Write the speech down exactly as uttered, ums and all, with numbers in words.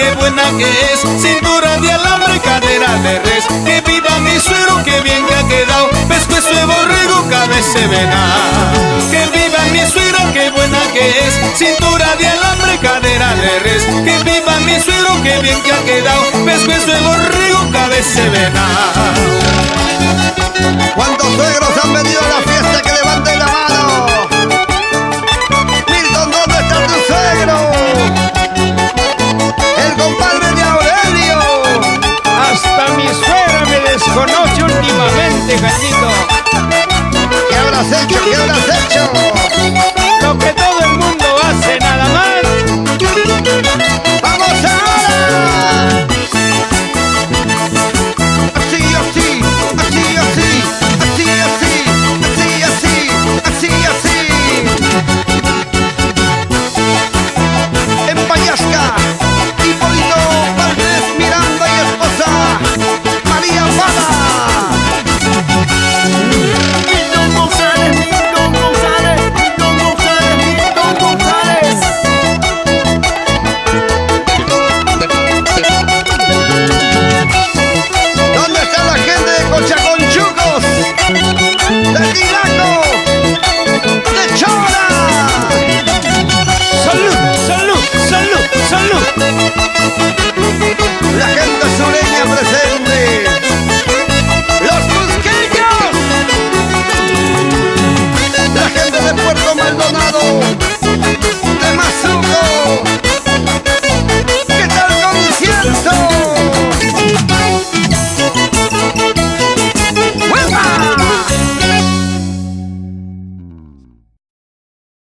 qué buena que es, cintura de alambre, cadera de res. Que viva mi suegro, que bien que ha quedado, pescuezo de borrego, cabeza de venado. Que viva mi suegra, qué buena que es, cintura de alambre, cadera de res. Que viva mi suegro, que bien que ha quedado, pescuezo de borrego, cabeza de venado. ¿Cuántos suegros han venido a la fiesta? Que levanten la mano. Milton, ¿dónde está tu suegro?